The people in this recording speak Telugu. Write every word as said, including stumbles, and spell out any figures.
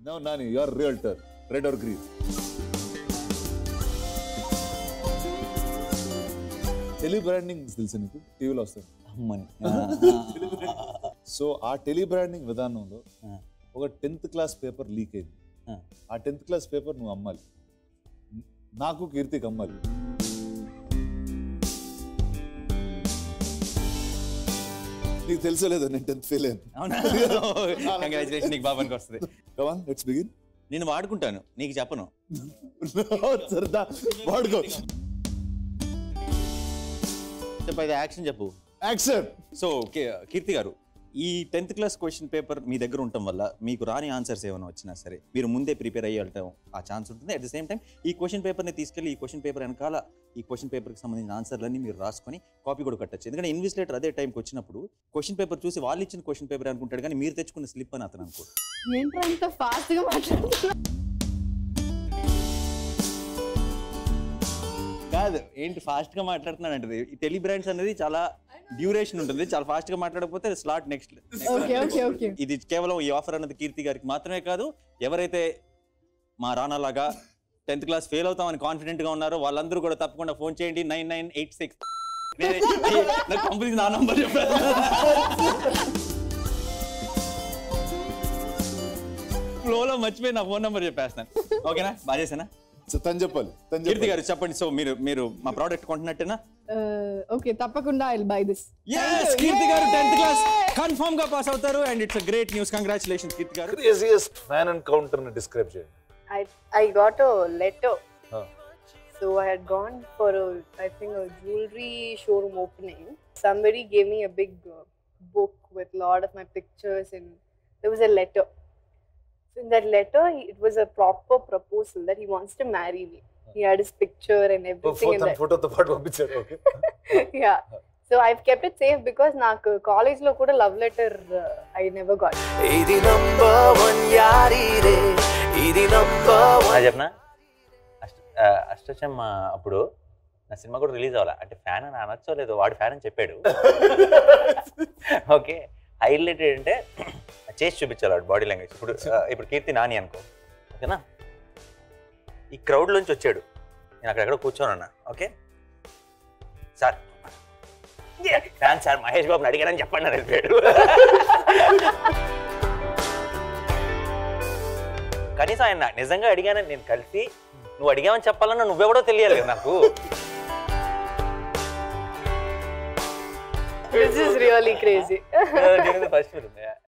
No Nani you are realtor red or green tele branding తెలుసు నీకు టీవీలో వస్తుంది అమ్మని సో ఆ టెలి బ్రాండింగ్ విధానంలో ఒక టెన్త్ క్లాస్ పేపర్ లీక్ అయింది ఆ టెన్త్ క్లాస్ పేపర్ నువ్వు అమ్మాలి నాకు కీర్తికి అమ్మాలి నీకు తెలుసలేదు నేను టెన్త్ ఫెయిల్ అయ్యాను అవునా కంగ్రాచులేషన్ నీకు బాబానికి వస్తుంది కమ్ ఆన్ లెట్స్ బిగిన్ నేను వాడుకుంటాను నీకు చెప్పను సరదా వాడుకో చెప్పేది యాక్షన్ చెప్పు యాక్షన్ సో కీర్తి గారు ఈ టెన్త్ క్లాస్ క్వశ్చన్ పేపర్ మీ దగ్గర ఉండటం వల్ల మీకు రాని ఆన్సర్స్ ఏమైనా వచ్చినా సరే మీరు ముందే ప్రిపేర్ అయ్యి వెళ్ళటం ఆ ఛాన్స్ ఉంటుంది. అట్ ద సేమ్ టైం ఈ క్వశ్చన్ పేపర్ని తీసుకెళ్ళి ఈ క్వశ్చన్ పేపర్ వెనకాల ఈ క్వశ్చన్ పేపర్కి సంబంధించిన ఆన్సర్లన్నీ మీరు రాసుకొని కాపీ కూడా కట్టచ్చు. ఎందుకంటే ఇన్విజిలేటర్ అదే టైంకి వచ్చినప్పుడు క్వశ్చన్ పేపర్ చూసి వాళ్ళు ఇచ్చిన క్వశ్చన్ పేపర్ అనుకుంటాడు కానీ మీరు తెచ్చుకున్న స్లిప్ అని అతను అనుకోడు. ఏంటంత ఫాస్ట్ గా మాట్లాడుతున్నా కాదు ఏంటి ఫాస్ట్ గా మాట్లాడుతున్నాడు అంటే ఈ టెలి బ్రాండ్స్ అనేది చాలా డ్యూరేషన్ ఉంటుంది, చాలా ఫాస్ట్ గా మాట్లాడకపోతే స్లాట్ నెక్స్ట్. ఇది కేవలం ఈ ఆఫర్ అన్నది కీర్తి గారికి మాత్రమే కాదు, ఎవరైతే మా రానా లాగా టెన్త్ క్లాస్ ఫెయిల్ అవుతామని కాన్ఫిడెంట్ గా ఉన్నారో వాళ్ళందరూ కూడా తప్పకుండా ఫోన్ చేయండి nine nine eight six company నా నంబర్ చెప్పాను. ఫ్లోలో మర్చిపోయి నా ఫోన్ నంబర్ చెప్పేస్తాను. ఓకేనా బాగా చేసానా? తను చెప్పాలి. కీర్తి గారు చెప్పండి. సో మీరు మీరు మా ప్రోడక్ట్ కొంటున్నట్టేనా? ఓకే తప్పకుండా I will buy this. yes Keerthi గారు టెన్త్ క్లాస్ కన్ఫర్మ్ గా పాస్ అవుతారు and it's a great news. Congratulations Keerthi గారు. క్రేజియస్ట్ ఫ్యాన్ ఎన్కౌంటర్ ని డిస్క్రైబ్ చేయండి. I I got a letter. Huh. So I had gone for a I think a jewelry showroom opening. Somebody gave me a big uh, book with a lot of my pictures and there was a letter. So in that letter, he, it was a proper proposal that he wants to marry me. He had his picture and everything oh, in that. Photo to photo picture, okay. Yeah. So I've kept it safe because నాకు college లో కూడా love letter uh, I never got. ఇది number one యారీ రే ఇది number one. నా చెప్పనా అష్టచమ్మ అప్పుడు నా సినిమా కూడా రిలీజ్ అవ్వాలి అంటే ఫ్యాన్ అని అనొచ్చో లేదో వాడు ఫ్యాన్ అని చెప్పాడు. ఓకే హైలైట్ ఏంటంటే చేసి చూపించాలి వాడు బాడీ లాంగ్వేజ్. ఇప్పుడు ఇప్పుడు కీర్తి నాని అనుకో ఓకేనా, ఈ క్రౌడ్లోంచి వచ్చాడు, నేను అక్కడెక్కడ కూర్చోను అన్నా. Okay sir fan sir Mahesh బాబుని అడిగానని చెప్పండి అని వెళ్ళిపోయాడు. కనీసం ఆయన నిజంగా అడిగానని నేను కలిసి నువ్వు అడిగామని చెప్పాలన్నా నువ్వెవడో తెలియాలి కదా నాకు. This is really crazy. First